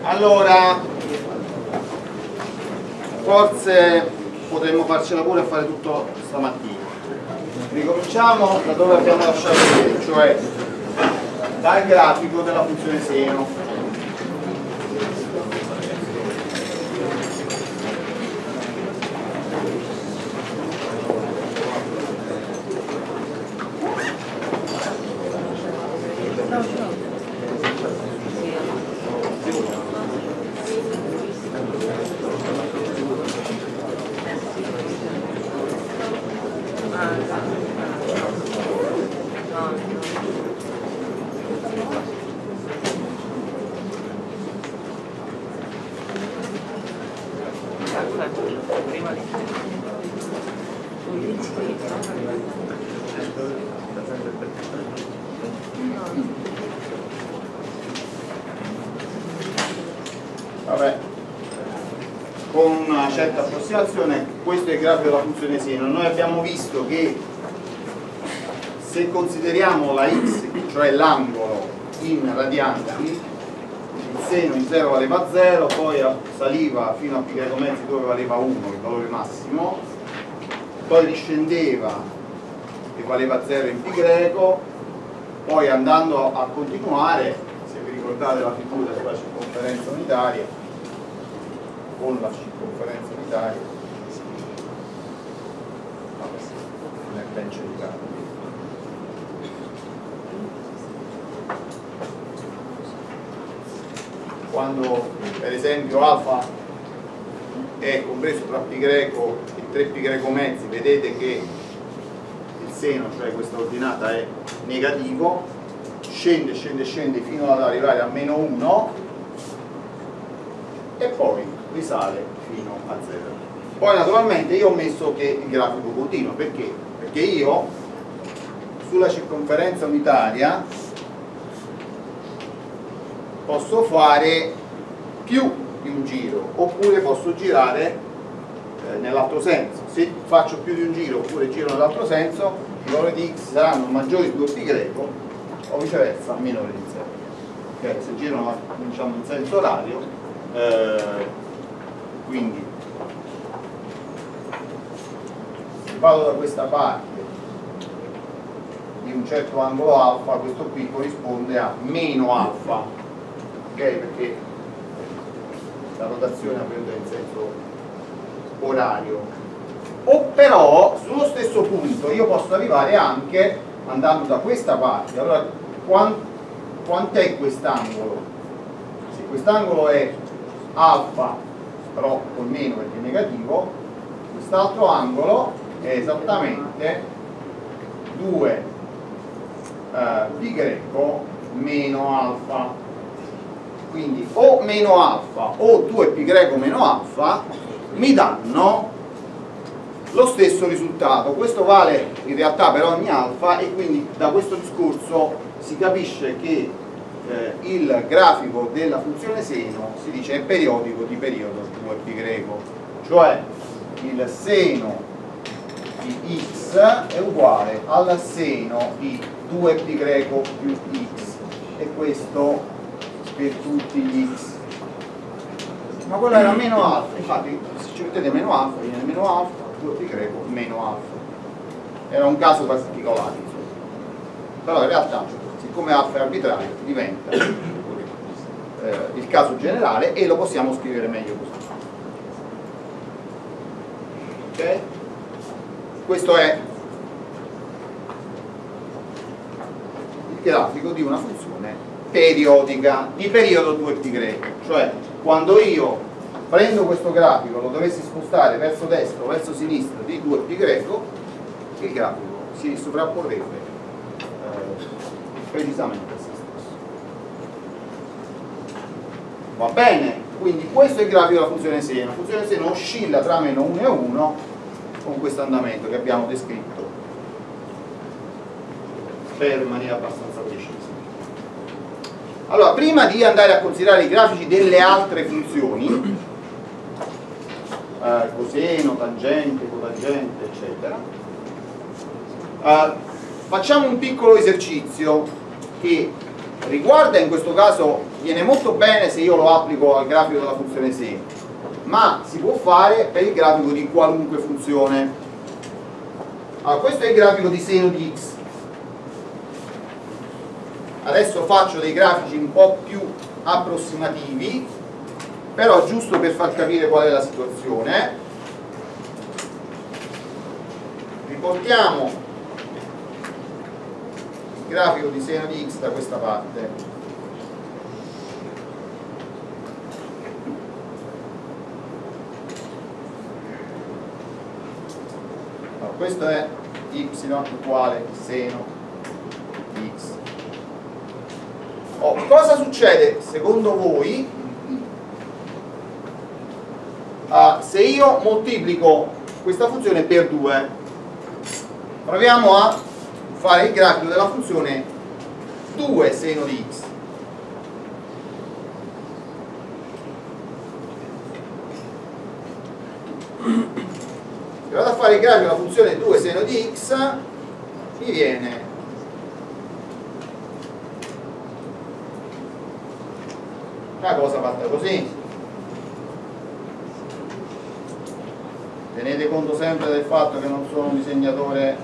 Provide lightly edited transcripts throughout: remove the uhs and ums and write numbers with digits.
Allora, forse potremmo farcela pure a fare tutto stamattina. Ricominciamo da dove abbiamo lasciato ieri, cioè dal grafico della funzione seno. Vabbè, con una certa approssimazione, questo è il grafico della funzione seno. Noi abbiamo visto che se consideriamo la x, cioè l'angolo, in radianti, il seno in 0 valeva 0, poi saliva fino a π greco mezzi dove valeva 1, il valore massimo, poi riscendeva e valeva 0 in π greco, poi andando a continuare, se vi ricordate la figura sulla circonferenza unitaria, con la circonferenza unitaria, non è ben cercato. Quando per esempio alfa è compreso tra π greco e 3π greco mezzi, vedete che il seno, cioè questa ordinata, è negativo, scende fino ad arrivare a meno 1 e poi risale fino a 0. Poi naturalmente io ho messo che il grafico continua, perché? Perché io sulla circonferenza unitaria posso fare più di un giro, oppure posso girare nell'altro senso. Se faccio più di un giro oppure giro nell'altro senso, i valori di x saranno maggiori di 2π greco o viceversa minori di 0. Okay? Se girano, diciamo, in senso orario, quindi se vado da questa parte di un certo angolo alfa, questo qui corrisponde a meno alfa, ok? Perché la rotazione avviene in senso orario. O però sullo stesso punto io posso arrivare anche andando da questa parte. Allora quant'è quest'angolo? Se quest'angolo è alfa, però col meno perché è negativo, quest'altro angolo è esattamente 2 π greco meno alfa. Quindi o meno alfa o 2π greco meno alfa mi danno lo stesso risultato. Questo vale in realtà per ogni alfa, e quindi da questo discorso si capisce che il grafico della funzione seno si dice è periodico di periodo 2π greco, cioè il seno di x è uguale al seno di 2π greco più x, e questo per tutti gli x. Ma quello era meno alfa, infatti se ci mettete meno alfa viene meno alfa, 2π greco meno alfa. Era un caso particolare, insomma. Però in realtà, siccome alfa è arbitrario, diventa il caso generale e lo possiamo scrivere meglio così. Ok? Questo è il grafico di una funzione periodica di periodo 2π greco, cioè quando io prendo questo grafico, lo dovessi spostare verso destra o verso sinistra di 2π greco, il grafico si sovrapporrebbe precisamente a se stesso. Va bene? Quindi questo è il grafico della funzione seno. La funzione seno oscilla tra meno 1 e 1 con questo andamento che abbiamo descritto, spero in maniera abbastanza precisa. Allora, prima di andare a considerare i grafici delle altre funzioni, coseno, tangente, cotangente, eccetera, facciamo un piccolo esercizio che riguarda in questo caso, viene molto bene se io lo applico al grafico della funzione seno, ma si può fare per il grafico di qualunque funzione. Allora, questo è il grafico di seno di x. Adesso faccio dei grafici un po' più approssimativi, però giusto per far capire qual è la situazione. Riportiamo il grafico di seno di x da questa parte. Allora, questo è y uguale seno di x. Cosa succede secondo voi se io moltiplico questa funzione per 2? Proviamo a fare il grafico della funzione 2 seno di x. Se vado a fare il grafico della funzione 2 seno di x, mi viene una cosa fatta così. Tenete conto sempre del fatto che non sono un disegnatore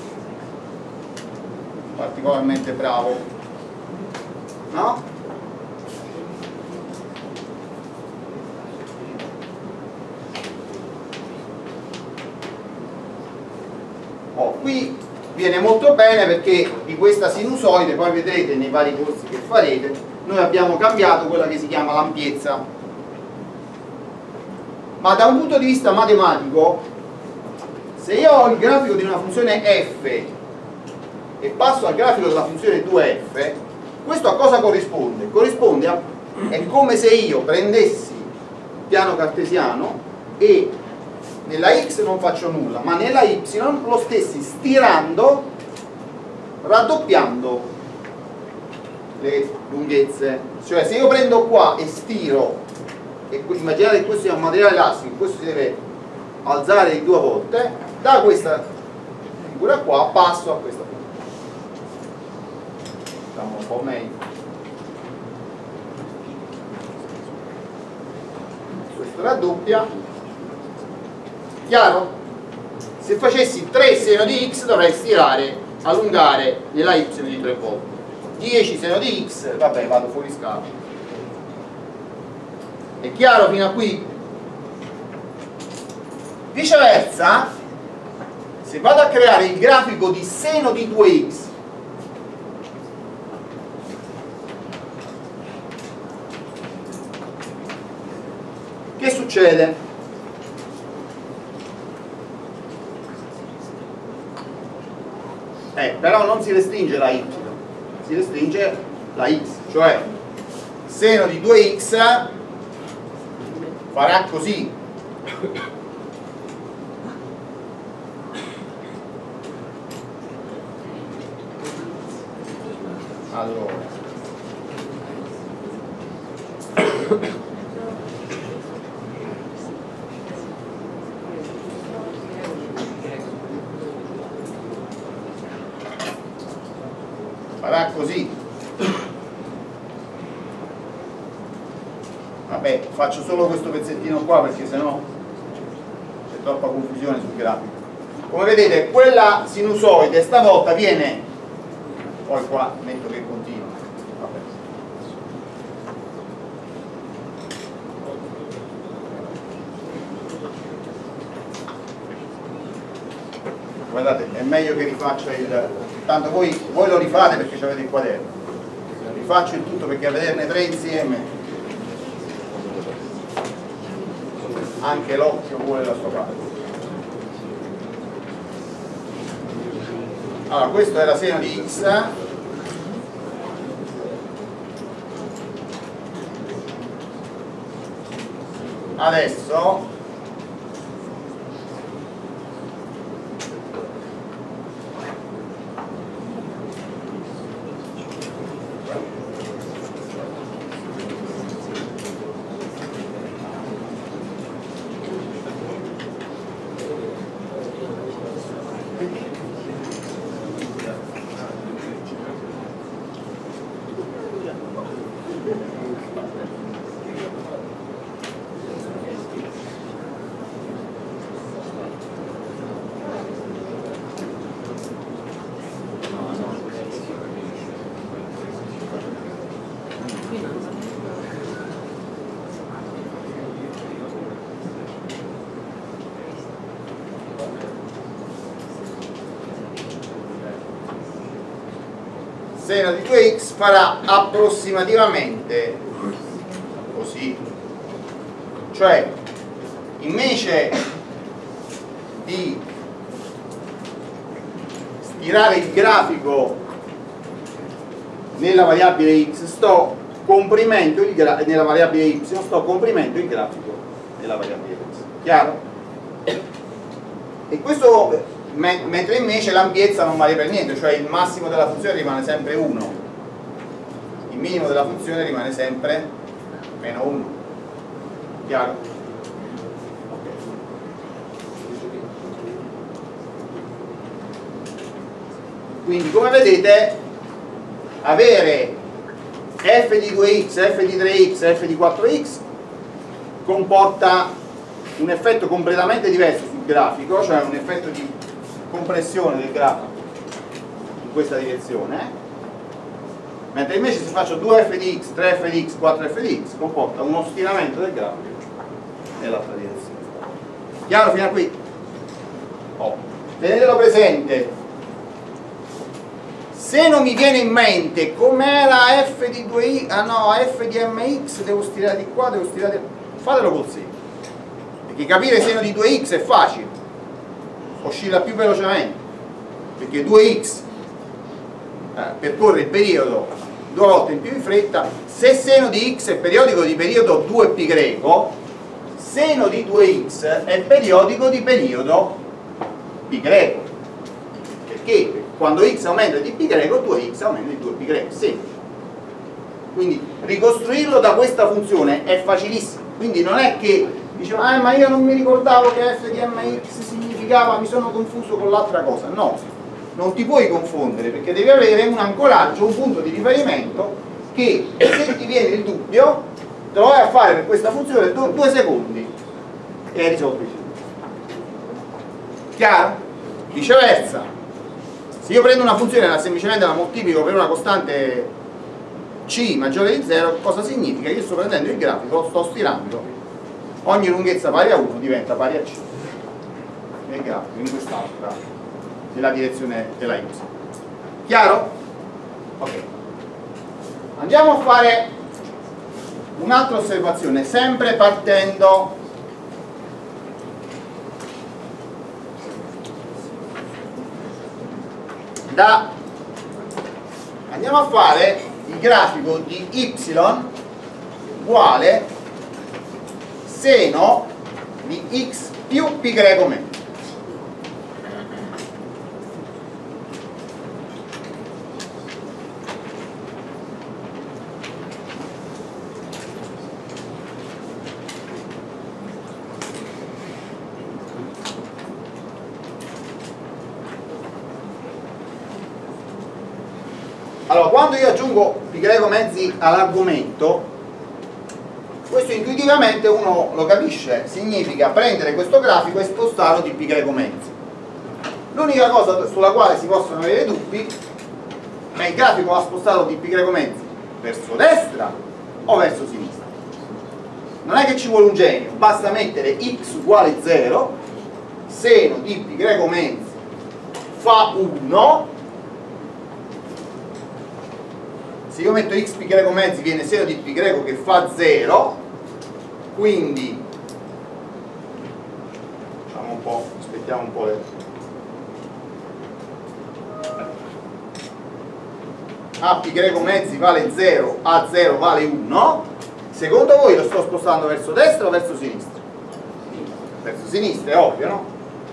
particolarmente bravo, no? Qui viene molto bene perché di questa sinusoide, poi vedrete nei vari corsi che farete, noi abbiamo cambiato quella che si chiama l'ampiezza. Ma da un punto di vista matematico, se io ho il grafico di una funzione f e passo al grafico della funzione 2f, questo a cosa corrisponde? Corrisponde a, è come se io prendessi il piano cartesiano e nella x non faccio nulla, ma nella y lo stessi stirando, raddoppiando le lunghezze. Cioè se io prendo qua e stiro, e immaginate che questo sia un materiale elastico, questo si deve alzare di 2 volte, da questa figura qua passo a questa figura. Facciamo un po' meglio. Questo raddoppia. Chiaro? Se facessi 3 seno di x dovrei stirare, allungare nella y di 3 volte. 10 seno di x, vabbè, vado fuori scala. È chiaro fino a qui? Viceversa, se vado a creare il grafico di seno di 2x, che succede? Però non si restringe la y, si restringe la x, cioè seno di 2x farà così. Allora farà così. Vabbè, faccio solo questo pezzettino qua perché sennò c'è troppa confusione sul grafico. Come vedete, quella sinusoide stavolta viene, poi qua metto che continua. Vabbè. Guardate, è meglio che rifaccia il... Tanto voi lo rifate perché avete il quaderno. Rifaccio il tutto perché a vederne 3 insieme anche l'occhio vuole la sua parte. Allora, questo era seno di x. Adesso seno di 2x farà approssimativamente così, cioè invece di stirare il grafico nella variabile x sto comprimendo nella variabile y sto comprimendo il grafico nella variabile x, chiaro? E questo mentre invece l'ampiezza non vale per niente, cioè il massimo della funzione rimane sempre 1, il minimo della funzione rimane sempre meno 1, chiaro? Okay. Quindi come vedete avere f di 2x, f di 3x, f di 4x comporta un effetto completamente diverso sul grafico, cioè un effetto di compressione del grafico in questa direzione, mentre invece se faccio 2f di x, 3f di x, 4f di x comporta uno stiramento del grafico nell'altra direzione. Chiaro fino a qui? Tenetelo presente. Se non mi viene in mente com'era f di 2i, f di mx, devo stirare di qua, devo stirare di... fatelo col seno, perché capire seno di 2x è facile, oscilla più velocemente, perché 2x percorre il periodo 2 volte in più in fretta. Se seno di x è periodico di periodo 2π greco, seno di 2x è periodico di periodo π greco, perché quando x aumenta di π greco 2x aumenta di 2π greco, semplice. Quindi ricostruirlo da questa funzione è facilissimo, quindi non è che diceva ma io non mi ricordavo che f di mx significava, mi sono confuso con l'altra cosa. No, non ti puoi confondere, perché devi avere un ancoraggio, un punto di riferimento che se ti viene il dubbio te lo vai a fare per questa funzione 2 secondi e hai risolto il tutto. Chiaro? Viceversa, se io prendo una funzione e semplicemente la moltiplico per una costante c maggiore di 0, cosa significa? Che io sto prendendo il grafico, lo sto stirando, ogni lunghezza pari a 1 diventa pari a c nel grafico, in quest'altra, nella direzione della y. Chiaro? Ok. Andiamo a fare un'altra osservazione, sempre partendo andiamo a fare il grafico di y uguale seno di x più π greco meno. Allora, quando io aggiungo π greco mezzi all'argomento, questo intuitivamente uno lo capisce, significa prendere questo grafico e spostarlo di π greco mezzi. L'unica cosa sulla quale si possono avere dubbi è il grafico va spostato di π greco mezzi verso destra o verso sinistra. Non è che ci vuole un genio, basta mettere x uguale 0, seno di π greco mezzi fa 1. Se io metto x π greco mezzi viene seno di π greco che fa 0, quindi facciamo un po', aspettiamo un po' a π greco mezzi vale 0, a 0 vale 1. Secondo voi lo sto spostando verso destra o verso sinistra? Verso sinistra, è ovvio, no?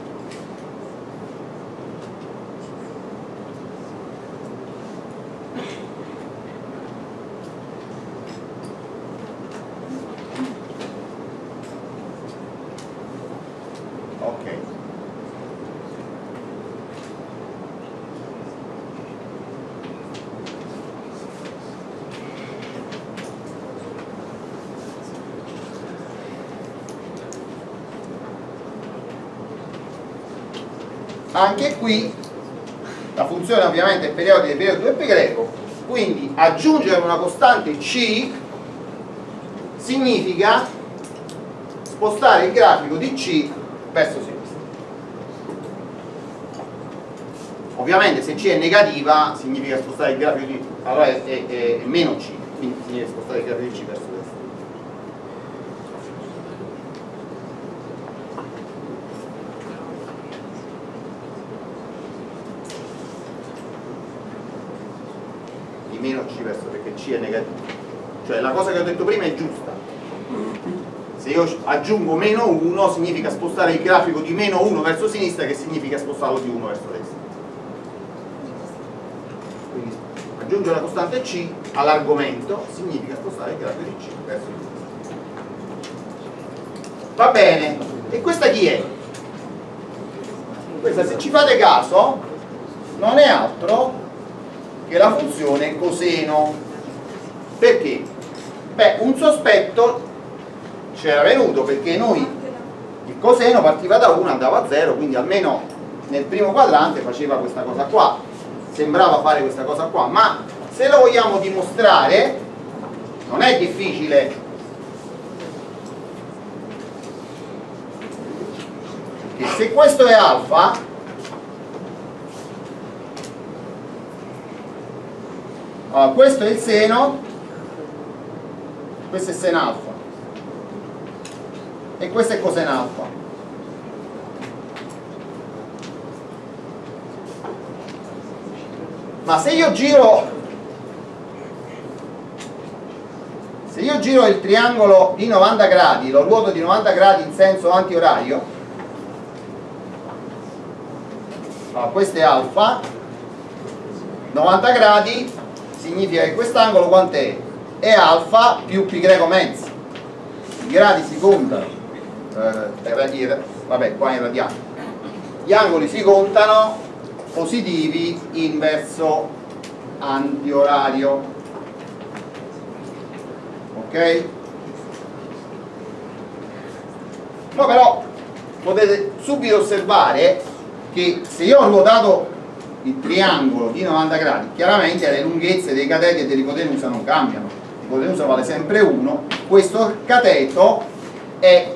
Anche qui la funzione ovviamente è periodica di periodo 2π greco, quindi aggiungere una costante c significa spostare il grafico di c verso sinistra. Ovviamente se c è negativa significa spostare il grafico di allora è meno C, quindi significa spostare il grafo di C verso destra. Di meno C verso, perché C è negativo. Cioè la cosa che ho detto prima è giusta. Se io aggiungo meno 1 significa spostare il grafico di meno 1 verso sinistra, che significa spostarlo di 1 verso destra. Quindi aggiungere la costante C all'argomento significa spostare il grafico di C verso sinistra. Va bene, e questa chi è? Questa, se ci fate caso, non è altro che la funzione coseno. Perché? Beh, un sospetto c'era venuto, perché noi il coseno partiva da 1 andava a 0, quindi almeno nel primo quadrante faceva questa cosa qua, sembrava fare questa cosa qua, ma se lo vogliamo dimostrare non è difficile, che se questo è alfa, allora questo è il seno, questo è sen alfa e questo è cosen alfa. Ma se io giro il triangolo di 90 gradi, lo ruoto di 90 gradi in senso antiorario, allora questo è alfa, 90 gradi significa che quest'angolo quant'è? È alfa più pi greco mezzo. I gradi si contano, vabbè, qua in radiani, gli angoli si contano positivi in verso antiorario, ok? Ma però potete subito osservare che se io ho ruotato il triangolo di 90 gradi, chiaramente le lunghezze dei cateti e dell'ipotenusa non cambiano, l'ipotenusa vale sempre 1, questo cateto è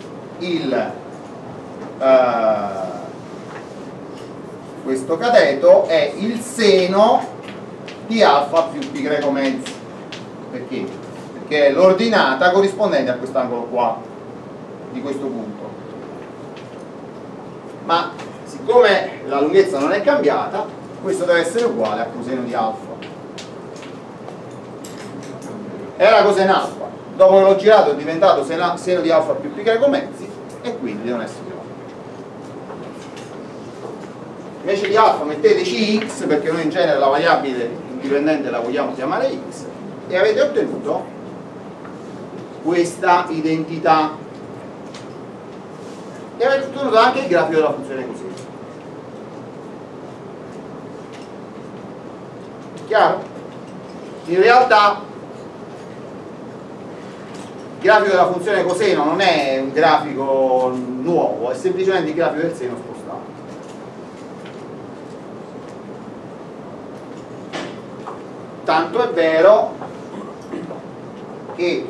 il seno di alfa più pi greco mezzo. Perché? Perché è l'ordinata corrispondente a quest'angolo qua, di questo punto. Ma siccome la lunghezza non è cambiata, questo deve essere uguale a coseno di alfa. Era coseno alfa, dopo che l'ho girato è diventato seno di alfa più pi greco mezzi, e quindi devono essere uguali. Invece di alfa mettete Cx, perché noi in genere la variabile indipendente la vogliamo chiamare x, e avete ottenuto questa identità, e avete ottenuto anche il grafico della funzione coseno. Chiaro? In realtà il grafico della funzione coseno non è un grafico nuovo, è semplicemente il grafico del seno spostato. Tanto è vero che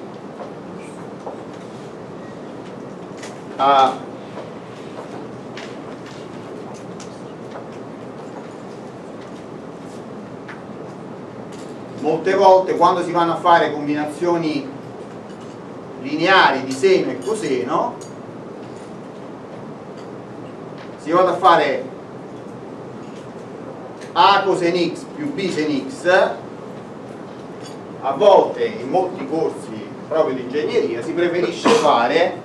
molte volte quando si vanno a fare combinazioni lineari di seno e coseno, si va a fare a cosen x più b sen x. A volte in molti corsi proprio di ingegneria si preferisce fare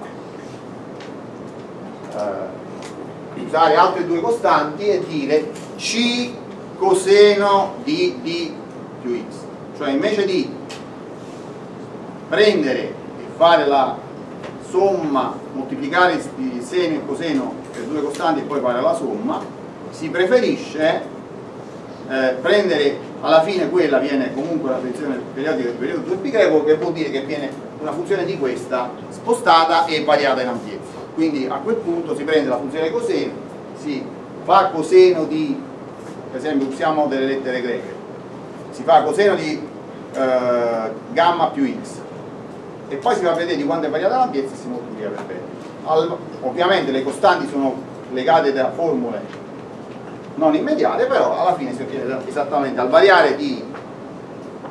usare altre due costanti e dire c coseno di d più x, cioè invece di prendere e fare la somma, moltiplicare il seno e il coseno per due costanti e poi fare la somma, si preferisce prendere alla fine, quella viene comunque la funzione periodica del periodo 2π greco, che vuol dire che viene una funzione di questa spostata e variata in ampiezza. Quindi a quel punto si prende la funzione coseno, si fa coseno di, per esempio usiamo delle lettere greche, si fa coseno di gamma più x, e poi si va a vedere di quanto è variata l'ampiezza e si moltiplica per bene. Ovviamente le costanti sono legate da formule non immediate, però alla fine si ottiene esattamente al variare di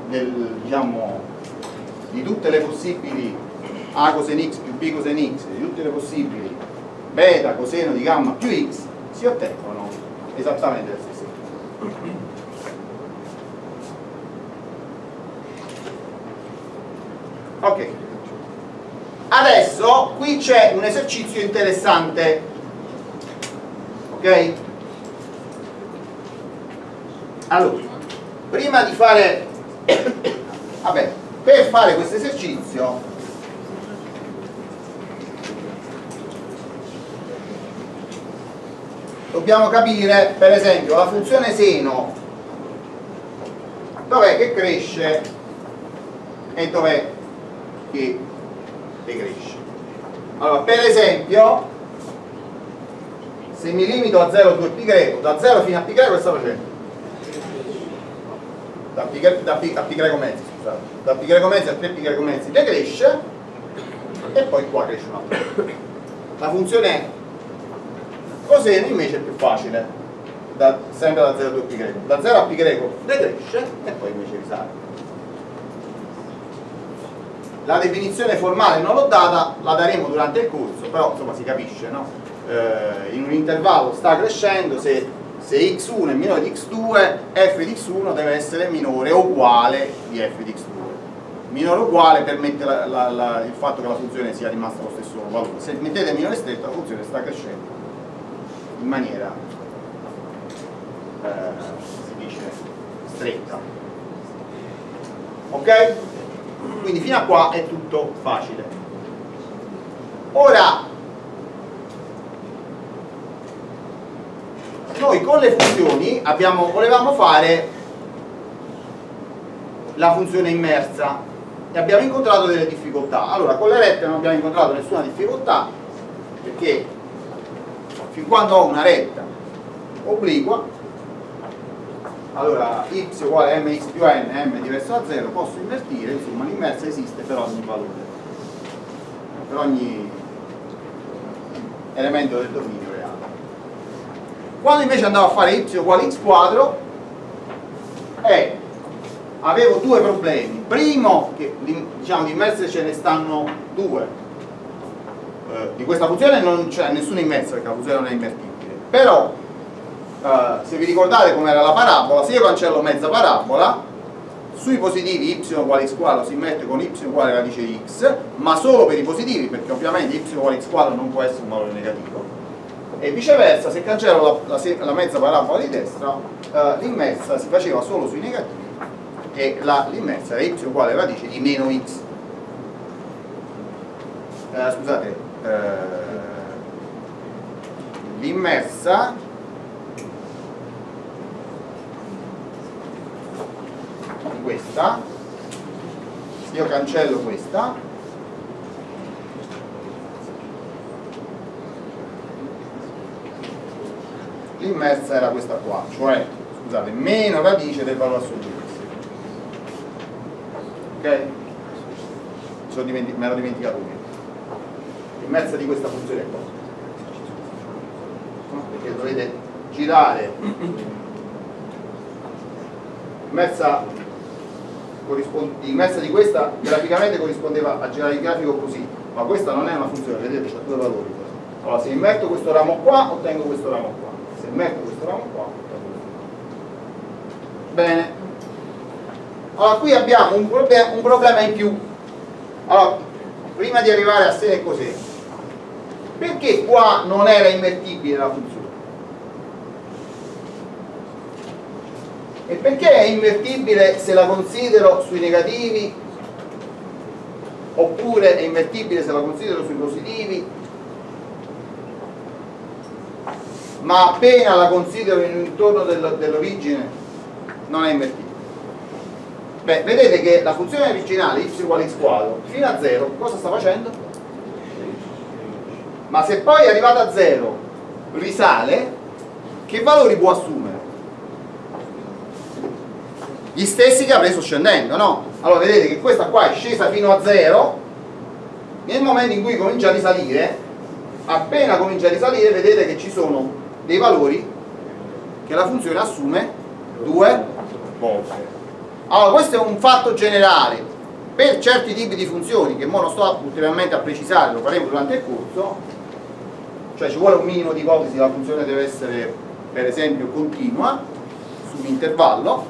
diciamo, di tutte le possibili a coseno x più b coseno x, di tutte le possibili beta coseno di gamma più x, si ottengono esattamente le stesse cose. Ok, adesso qui c'è un esercizio interessante, ok? Allora, prima di fare vabbè, per fare questo esercizio dobbiamo capire, per esempio, la funzione seno dov'è che cresce e dov'è che decresce. Allora, per esempio, se mi limito a 0, 2 pi greco, da 0 fino a pi greco, che sta facendo? Da pi greco mezzi, scusate, da pi greco mezzi a 3 pi greco mezzi decresce e poi qua cresce un altro. La funzione coseno invece è più facile, sempre da 0 a 2 pi greco, da 0 a pi greco decresce e poi invece risale. La definizione formale non l'ho data, la daremo durante il corso, però insomma si capisce, no? In un intervallo sta crescendo, se x1 è minore di x2, f di x1 deve essere minore o uguale di f di x2. Minore o uguale permette il fatto che la funzione sia rimasta lo stesso valore. Se mettete minore stretto, la funzione sta crescendo in maniera si dice stretta. Ok? Quindi fino a qua è tutto facile. Ora noi con le funzioni volevamo fare la funzione immersa e abbiamo incontrato delle difficoltà. Allora, con le rette non abbiamo incontrato nessuna difficoltà, perché fin quando ho una retta obliqua, allora y uguale a mx più n, m diverso da 0, posso invertire, insomma l'immersa esiste per ogni valore, per ogni elemento del dominio reale. Quando invece andavo a fare y uguale x quadro, avevo due problemi. Primo, che diciamo di immerse ce ne stanno due. Di questa funzione non c'è nessuna immersa perché la funzione non è invertibile. Però, se vi ricordate com'era la parabola, se io cancello mezza parabola, sui positivi y uguale x quadro si immette con y uguale radice di x, ma solo per i positivi, perché ovviamente y uguale x quadro non può essere un valore negativo. E viceversa, se cancello la mezza parabola di destra, l'immersa si faceva solo sui negativi e l'immersa era y uguale radice di meno x. Scusate, l'immersa di questa, se io cancello questa, l'immersa era questa qua, cioè, scusate, meno radice del valore assoluto di x. Ok? Me l'ho dimenticato io. L'immersa di questa funzione qua. Perché dovete girare. L'immersa di questa graficamente corrispondeva a girare il grafico così, ma questa non è una funzione, vedete, c'ha due valori. Allora, se immerto questo ramo qua, ottengo questo ramo qua. Se metto questo ramo qua, bene. Allora qui abbiamo un problema in più. Allora, prima di arrivare a seno e coseno, perché qua non era invertibile la funzione? E perché è invertibile se la considero sui negativi, oppure è invertibile se la considero sui positivi, ma appena la considero in un intorno dell'origine non è invertibile? Beh, vedete che la funzione originale y uguale x quadro fino a 0 cosa sta facendo? Ma se poi è arrivata a 0 risale, che valori può assumere? Gli stessi che ha preso scendendo, no? Allora vedete che questa qua è scesa fino a 0, nel momento in cui comincia a risalire, appena comincia a risalire vedete che ci sono dei valori che la funzione assume due volte. Allora, questo è un fatto generale. Per certi tipi di funzioni, che ora non sto ulteriormente a precisare, lo faremo durante il corso, cioè ci vuole un minimo di ipotesi, la funzione deve essere per esempio continua su un intervallo.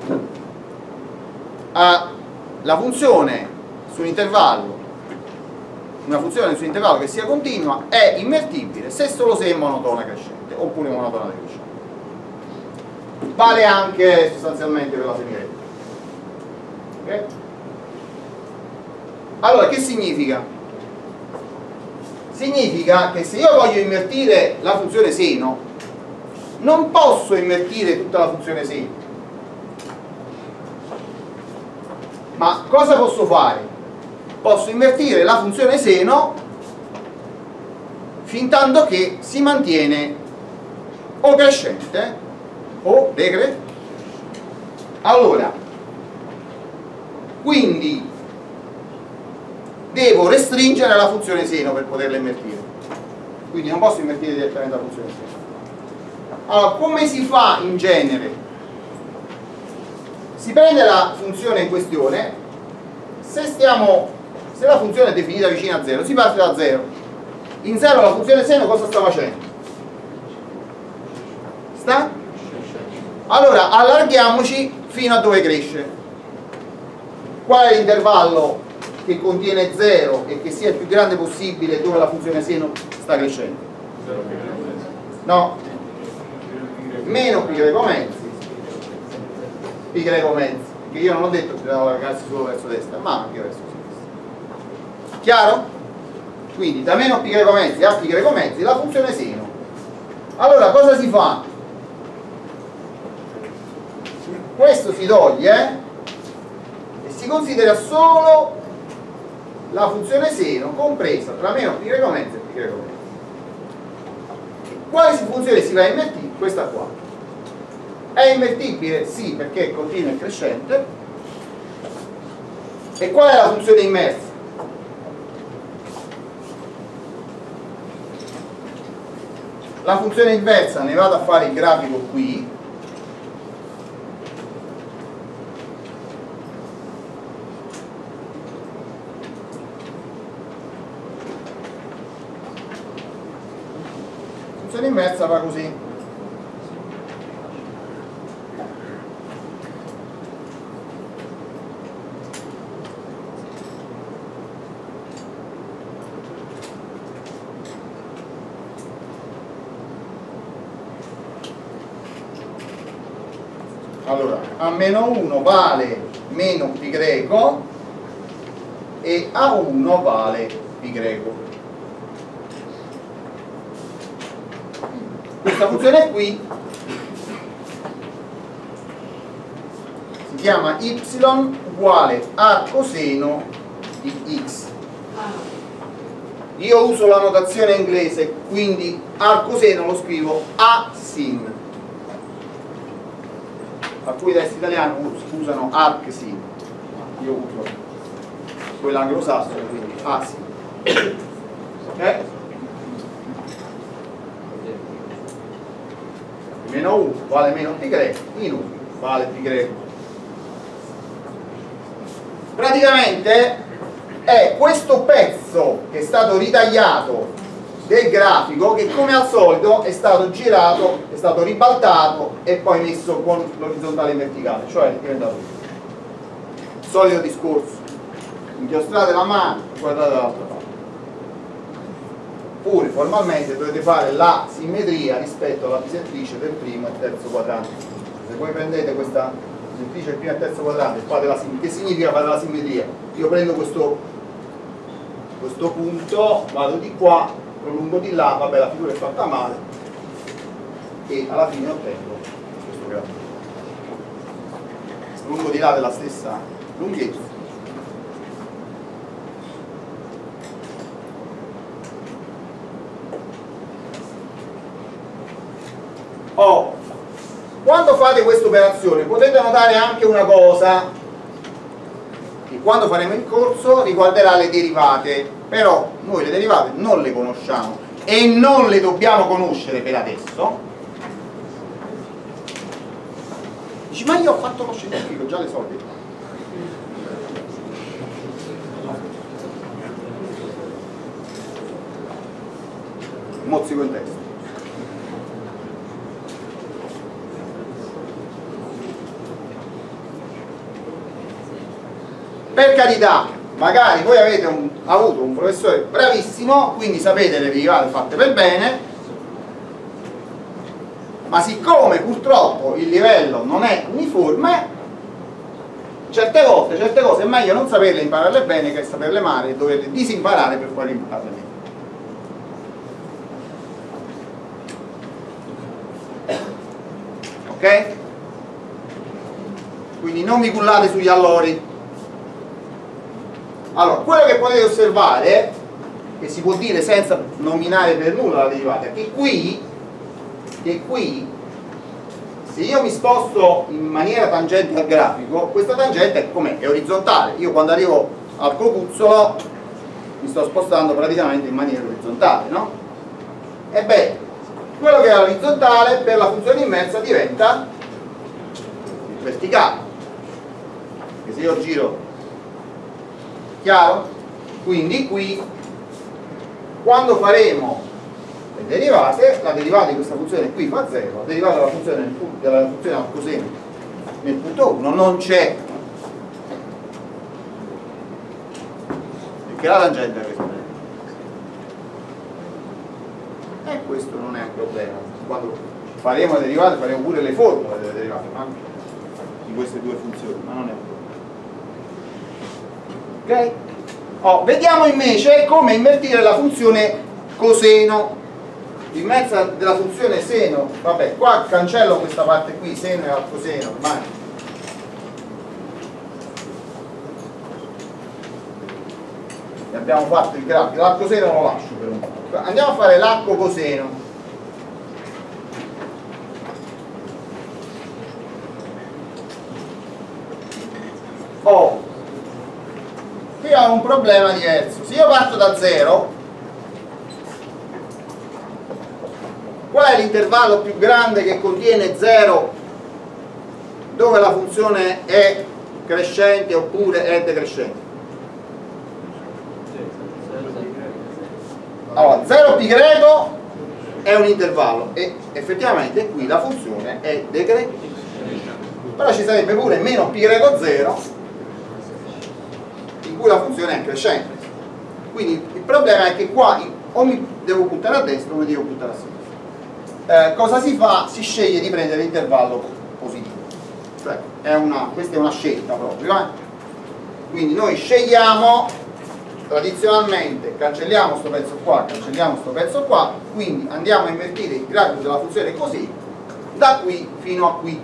La funzione su un intervallo, una funzione su un intervallo che sia continua è invertibile se solo se è monotona crescente oppure monotona decrescente. Vale anche sostanzialmente per la semiretta. Okay? Allora, che significa? Significa che se io voglio invertire la funzione seno, non posso invertire tutta la funzione seno. Ma cosa posso fare? Posso invertire la funzione seno fintanto che si mantiene o crescente o decrescente. Allora, quindi devo restringere la funzione seno per poterla invertire, quindi non posso invertire direttamente la funzione seno. Allora, come si fa in genere? Si prende la funzione in questione, se la funzione è definita vicina a 0, si parte da 0. In 0 la funzione seno cosa sta facendo? Allora allarghiamoci fino a dove cresce. Qual è l'intervallo che contiene 0 e che sia il più grande possibile dove la funzione seno sta crescendo? No, meno pi greco mezzi, pi greco mezzi, che io non ho detto che bisogna allargarsi solo verso destra, ma anche verso sinistra. Chiaro? Quindi da meno pi greco mezzi a pi greco mezzi la funzione seno. Allora cosa si fa? Questo si toglie e si considera solo la funzione seno compresa tra meno pi greco mezzi e pi greco mezzi. Quale funzione si va a invertire? Questa qua. È invertibile? Sì, perché è continua e crescente. E qual è la funzione inversa? La funzione inversa, ne vado a fare il grafico qui. La funzione inversa va così. Allora, a meno 1 vale meno pi greco e a 1 vale pi greco. Questa funzione qui si chiama y uguale arcoseno di x. Io uso la notazione inglese, quindi arcoseno lo scrivo a sin. Alcuni testi italiani usano arc sin, io uso quella anglosassone, quindi a sin. Ok? Meno 1 vale meno pi greco, in 1 vale pi greco. Praticamente è questo pezzo che è stato ritagliato del grafico che come al solito è stato girato, è stato ribaltato e poi messo con l'orizzontale e verticale, cioè è diventato il solito discorso: inchiostrate la mano, guardate dall'altra parte. Oppure formalmente dovete fare la simmetria rispetto alla bisettrice del primo e terzo quadrante. Se voi prendete questa bisettrice del primo e terzo quadrante, fate la simmetria. Che significa fare la simmetria? Io prendo questo punto, vado di qua, prolungo di là, vabbè la figura è fatta male e alla fine ottengo questo grafico. Prolungo di là della stessa lunghezza. Quando fate questa operazione potete notare anche una cosa che quando faremo il corso riguarderà le derivate, però noi le derivate non le conosciamo e non le dobbiamo conoscere per adesso. Dici, ma io ho fatto lo scientifico, già le so. mozzico in testa. Per carità, magari voi avete avuto un professore bravissimo, quindi sapete le derivate fatte per bene, ma siccome purtroppo il livello non è uniforme, certe cose è meglio non saperle impararle bene che saperle male e doverle disimparare per poi impararle meglio. Ok? Quindi non vi cullate sugli allori. Allora, quello che potete osservare, che si può dire senza nominare per nulla la derivata, è che qui se io mi sposto in maniera tangente al grafico, questa tangente è com'è? È orizzontale. Io quando arrivo al cocuzzolo mi sto spostando praticamente in maniera orizzontale, no? Ebbene, quello che è orizzontale per la funzione inversa diventa verticale. E se io giro, chiaro? Quindi qui, quando faremo le derivate, la derivata di questa funzione qui fa 0, la derivata della funzione al coseno nel punto 1 non c'è, perché la tangente è risponde. E questo non è un problema. Quando faremo le derivate faremo pure le formule delle derivate, ma di queste due funzioni, ma non è un problema. Ok? Vediamo invece come invertire la funzione coseno. L'inversa della funzione seno, vabbè, qua cancello questa parte qui, seno e arcoseno ormai. E abbiamo fatto il grafico, l'arcoseno lo lascio per un po'. Andiamo a fare l'arco coseno. Qui ho un problema diverso. Se io parto da 0, qual è l'intervallo più grande che contiene 0 dove la funzione è crescente oppure è decrescente? Allora, 0π è un intervallo e effettivamente qui la funzione è decrescente. Però ci sarebbe pure meno π0 in cui la funzione è crescente. Quindi il problema è che qua o mi devo buttare a destra o mi devo buttare a sinistra. Cosa si fa? Si sceglie di prendere l'intervallo positivo, cioè questa è una scelta proprio, quindi noi scegliamo tradizionalmente, cancelliamo questo pezzo qua, cancelliamo questo pezzo qua, quindi andiamo a invertire il grafico della funzione così da qui fino a qui.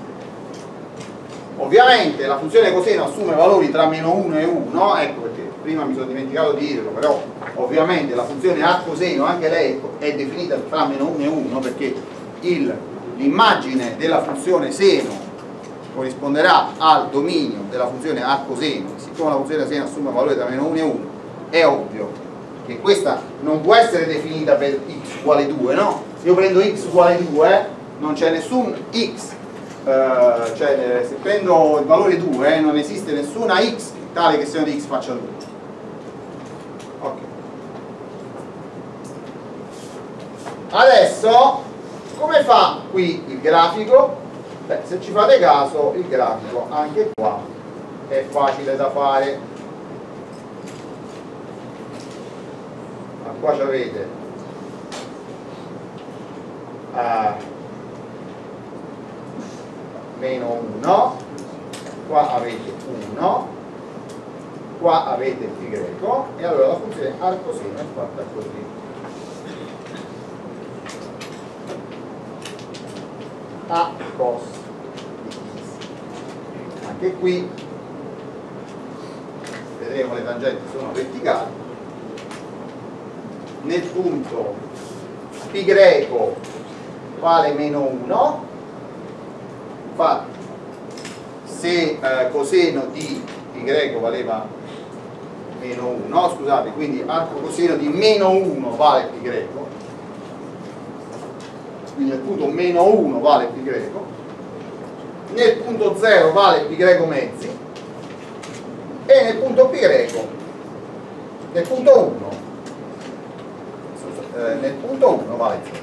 Ovviamente la funzione coseno assume valori tra meno 1 e 1, ecco perché prima mi sono dimenticato di dirlo, però ovviamente la funzione arcoseno anche lei è definita tra meno 1 e 1 perché l'immagine della funzione seno corrisponderà al dominio della funzione arcoseno. Siccome la funzione seno assume valori tra meno 1 e 1, è ovvio che questa non può essere definita per x uguale 2, no? Se io prendo x uguale 2 non c'è nessun x, cioè se prendo il valore 2 non esiste nessuna x tale che seno di x faccia 2. Ok. Adesso come fa qui il grafico? Beh, se ci fate caso il grafico anche qua è facile da fare. Ma qua ci avete meno 1, qua avete 1, qua avete π e allora la funzione arcoseno è fatta così. A cos di x. Anche qui vedremo le tangenti sono verticali. Nel punto π vale meno 1. Infatti se coseno di π valeva meno 1, scusate, quindi arco coseno di meno 1 vale π, quindi nel punto meno 1 vale π, nel punto 0 vale π mezzi e nel punto π nel punto 1 nel punto 1 vale 0.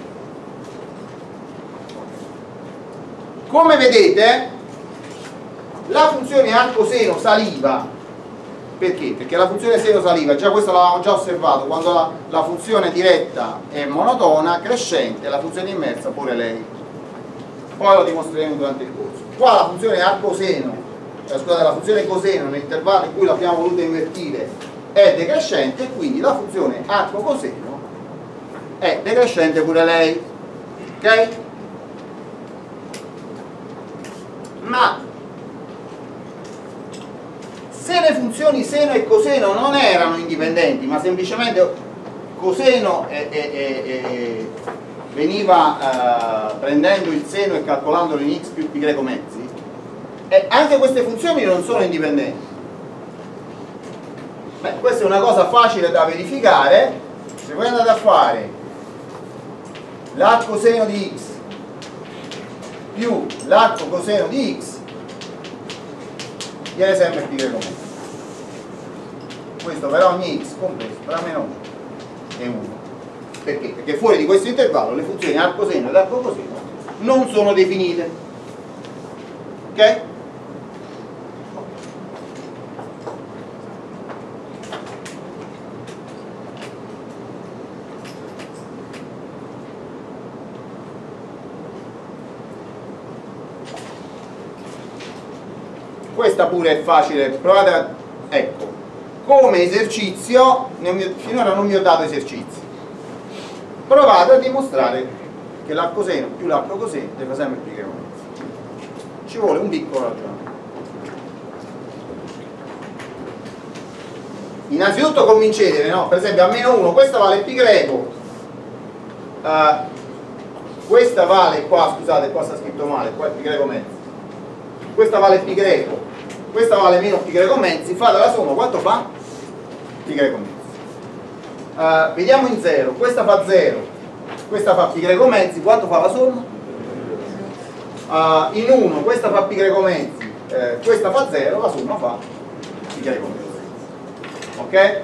Come vedete, la funzione arcoseno saliva, perché? Perché la funzione seno saliva, già questo l'avevamo già osservato, quando la funzione diretta è monotona, crescente, la funzione inversa pure lei. Poi lo dimostreremo durante il corso. Qua la funzione arcoseno, scusate, la funzione coseno nell'intervallo in cui l'abbiamo voluta invertire è decrescente, e quindi la funzione arco coseno è decrescente pure lei. Ok? Ma se le funzioni seno e coseno non erano indipendenti, ma semplicemente coseno veniva prendendo il seno e calcolandolo in x più pi greco mezzi, anche queste funzioni non sono indipendenti. Beh, questa è una cosa facile da verificare. Se voi andate a fare l'arco seno di x più l'arco coseno di x, viene sempre pi greco mezzo. Questo per ogni x compreso tra meno 1 e 1. Perché? Perché fuori di questo intervallo le funzioni arcoseno ed arcocoseno non sono definite. Ok? Questa pure è facile, provate a... ecco, come esercizio, finora non vi ho dato esercizi, provate a dimostrare che l'arcoseno più l'arcocoseno fa sempre pi greco mezzo. Ci vuole un piccolo ragionamento. Innanzitutto convincetevi, no? Per esempio a meno 1 questa vale pi greco, questa vale qua, scusate, qua sta scritto male, qua è pi greco mezzo, questa vale pi greco, questa vale meno pi greco mezzi, fate la somma, quanto fa? Pi greco mezzi. Vediamo in 0, questa fa 0, questa fa pi greco mezzi, quanto fa la somma? In 1 questa fa pi greco mezzi, questa fa 0, la somma fa pi greco mezzi. Ok?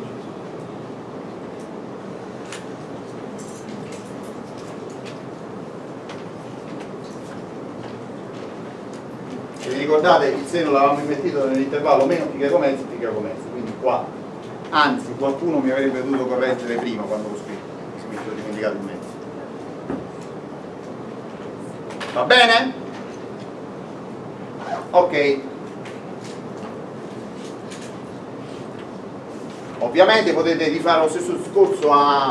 Se vi ricordate, il seno l'avevamo invertito nell'intervallo meno pi greco mezzi, quindi qua, anzi qualcuno mi avrebbe dovuto correggere prima quando l'ho scritto, mi sono dimenticato il mezzo. Va bene? Ok. Ovviamente potete rifare lo stesso discorso a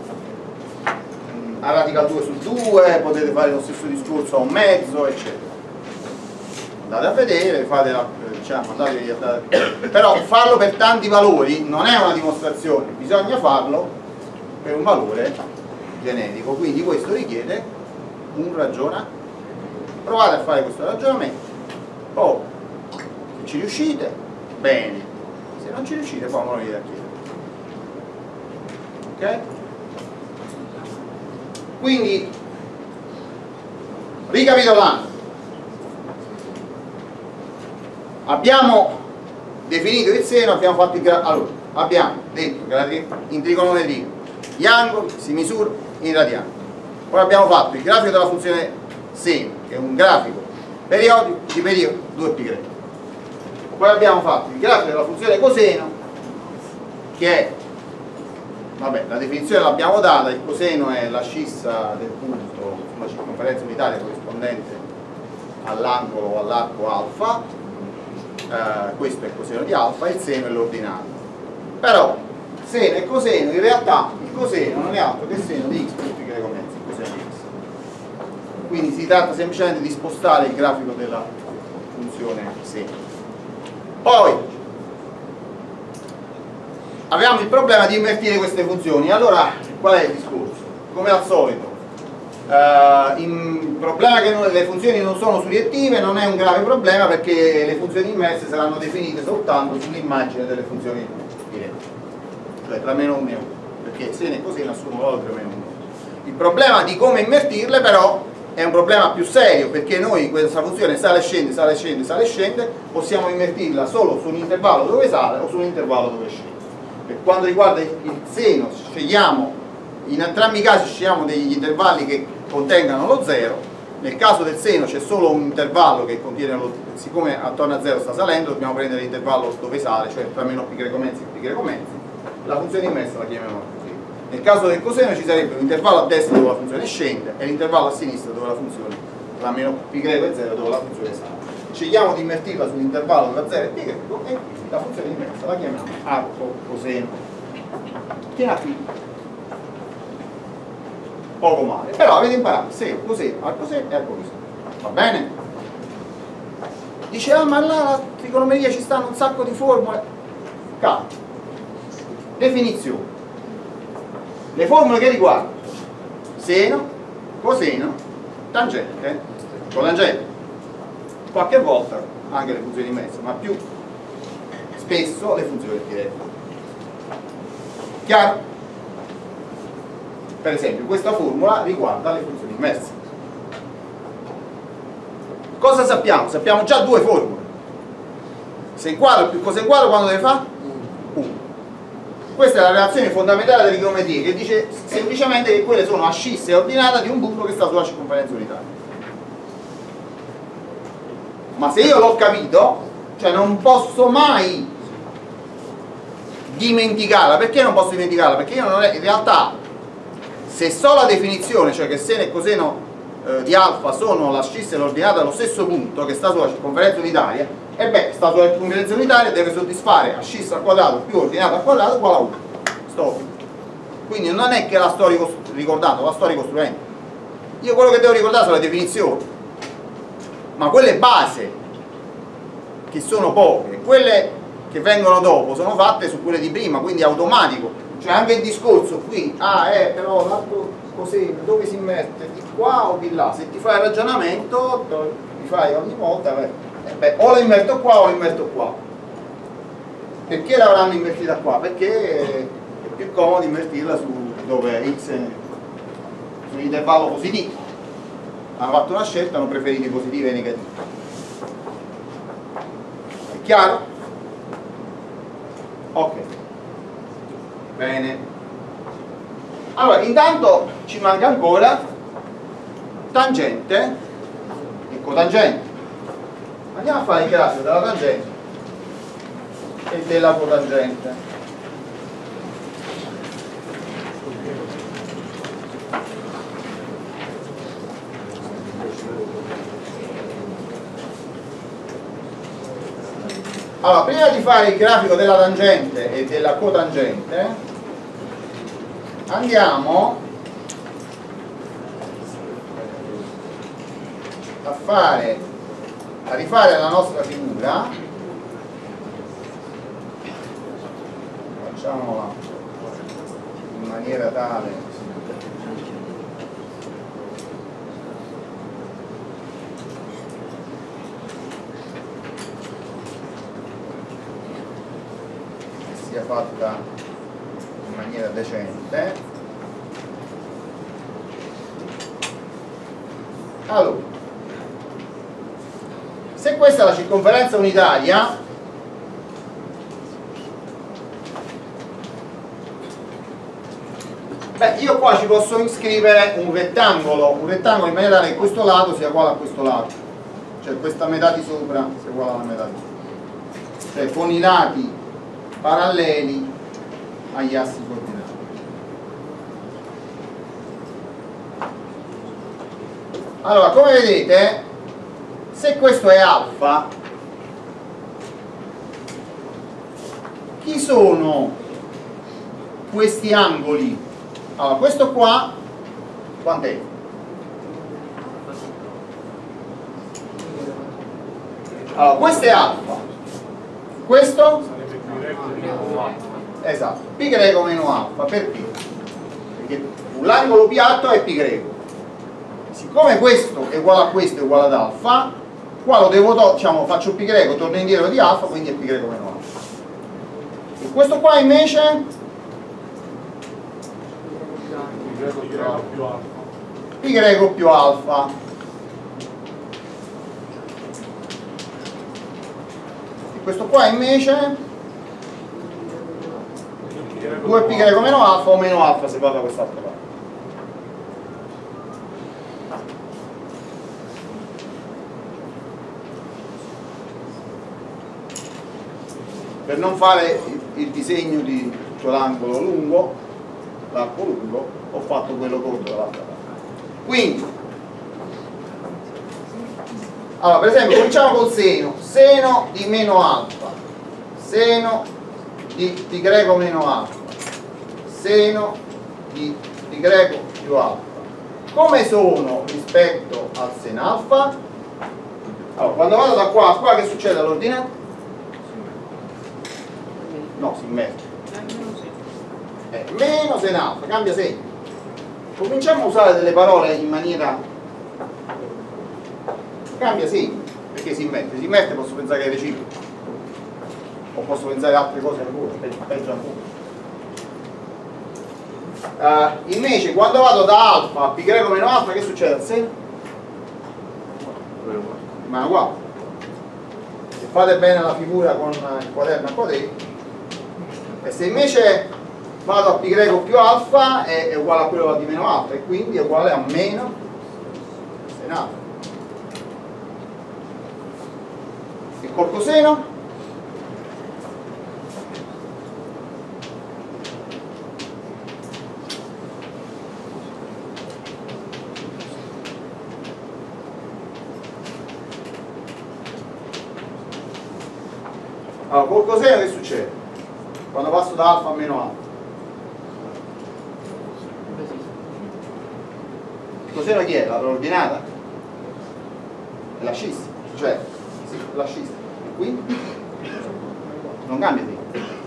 radical 2 su 2, potete fare lo stesso discorso a un mezzo, eccetera. Andate a vedere, fate la, diciamo, però farlo per tanti valori non è una dimostrazione, bisogna farlo per un valore generico, quindi questo richiede un ragionamento. Provate a fare questo ragionamento, poi se ci riuscite, bene, se non ci riuscite poi me lo venite a chiedere. Ok? Quindi, ricapitolando, abbiamo definito il seno, abbiamo fatto il allora, abbiamo detto che in trigonometria gli angoli si misurano in radiani. Poi abbiamo fatto il grafico della funzione seno, che è un grafico periodico di periodo 2π greco. Poi abbiamo fatto il grafico della funzione coseno, che è, vabbè, la definizione l'abbiamo data, il coseno è l'ascissa del punto sulla circonferenza unitaria corrispondente all'angolo o all'arco alfa. Questo è il coseno di alfa e il seno è l'ordinato. Però seno e coseno, in realtà il coseno non è altro che il seno di x più pi greco mezzo, il coseno di x. Quindi si tratta semplicemente di spostare il grafico della funzione seno. Poi abbiamo il problema di invertire queste funzioni. Allora qual è il discorso? Come al solito, il problema che le funzioni non sono suriettive non è un grave problema, perché le funzioni inverse saranno definite soltanto sull'immagine delle funzioni dirette, cioè tra meno 1 e 1, perché seno e coseno assumono valore tra meno 1 e 1. Il problema di come invertirle però è un problema più serio, perché noi questa funzione sale scende, sale scende, sale scende, possiamo invertirla solo su un intervallo dove sale o su un intervallo dove scende. Per quanto riguarda il seno, scegliamo in entrambi i casi scegliamo degli intervalli che contengano lo 0. Nel caso del seno c'è solo un intervallo che contiene lo 0, siccome attorno a 0 sta salendo dobbiamo prendere l'intervallo dove sale, cioè tra meno π greco mezzi e π greco mezzi. La funzione inversa la chiamiamo così. Nel caso del coseno ci sarebbe un intervallo a destra dove la funzione scende e l'intervallo a sinistra dove la funzione tra meno π greco e 0 dove la funzione sale. Scegliamo di invertirla sull'intervallo tra 0 e π greco e quindi la funzione inversa la chiamiamo arco coseno. Che ha qui poco male, però avete imparato seno, coseno, arco coseno e arco coseno. Va bene? Dice, ah ma là la trigonometria ci stanno un sacco di formule. Calma. Definizione. Le formule che riguardano seno, coseno, tangente, cotangente. Qualche volta anche le funzioni in mezzo, ma più spesso le funzioni dirette. Chiaro? Per esempio questa formula riguarda le funzioni inverse. Cosa sappiamo? Sappiamo già due formule. Sen quadro più coseno quadro quando deve fare? 1. Questa è la relazione fondamentale delle trigonometrie che dice semplicemente che quelle sono ascisse e ordinata di un punto che sta sulla circonferenza unitaria. Ma se io l'ho capito, cioè non posso mai dimenticarla. Perché non posso dimenticarla? Perché io non è, in realtà se so la definizione, cioè che seno e coseno di alfa sono l'ascissa e l'ordinata dello stesso punto che sta sulla circonferenza unitaria, e beh, sta sulla circonferenza unitaria deve soddisfare ascissa al quadrato più ordinata al quadrato uguale a 1. Stop. Quindi non è che la sto ricordando, la sto ricostruendo. Io quello che devo ricordare sono le definizioni, ma quelle base, che sono poche, quelle che vengono dopo sono fatte su quelle di prima, quindi automatico. Cioè anche il discorso qui, però l'arco coseno dove si mette? Di qua o di là? Se ti fai il ragionamento, ti fai ogni volta, o la inverto qua o la inverto qua. Perché l'avranno invertita qua? Perché è più comodo invertirla su dove x è sull'intervallo positivo. Hanno fatto una scelta, hanno preferito i positivi e i negativi. È chiaro? Ok. Bene. Allora, intanto ci manca ancora tangente e cotangente. Andiamo a fare il grafico della tangente e della cotangente. Allora, prima di fare il grafico della tangente e della cotangente, andiamo a rifare la nostra figura. Facciamola in maniera tale che sia fatta in maniera decente. Allora, se questa è la circonferenza unitaria, beh, io qua ci posso scrivere un rettangolo in maniera tale che questo lato sia uguale a questo lato, cioè questa metà di sopra sia uguale alla metà di sopra, cioè con i lati paralleli agli assi coordinati. Allora, come vedete, se questo è alfa, chi sono questi angoli? Allora, questo qua quant'è? Allora, questo è alfa, questo? Esatto, π greco meno alfa. Perché? Perché l'angolo più alto è π greco. Siccome questo è uguale a questo è uguale ad alfa, qua lo devo faccio π greco, torno indietro di alfa, quindi è π greco meno alfa. E questo qua invece π greco più alfa. E questo qua invece 2π meno alfa o meno alfa se vado da quest'altra parte. Per non fare il disegno di tutto l'angolo lungo, l'arco lungo, ho fatto quello corto dall'altra parte. Quindi, allora per esempio cominciamo col seno di meno alfa, seno di π meno alfa, seno di π più alfa. Come sono rispetto al seno alfa? Allora, quando vado da qua a qua che succede all'ordinato? No, si inverte. Meno seno alfa, cambia segno. Cominciamo a usare delle parole in maniera... cambia segno, perché si inverte posso pensare che è reciproco. O posso pensare a altre cose ancora, peggio ancora. Invece quando vado da alfa a π meno alfa, che succede al seno? Rimane uguale. Se fate bene la figura con il quaderno a quadretti, e se invece vado a π più alfa è uguale a quello di meno alfa e quindi è uguale a meno seno alfa. E col coseno? Allora, col coseno che succede? Quando passo da alfa a meno alfa? Il coseno chi è? L'ordinata? È la scissa, cioè sì, la scissa. E quindi non cambia di.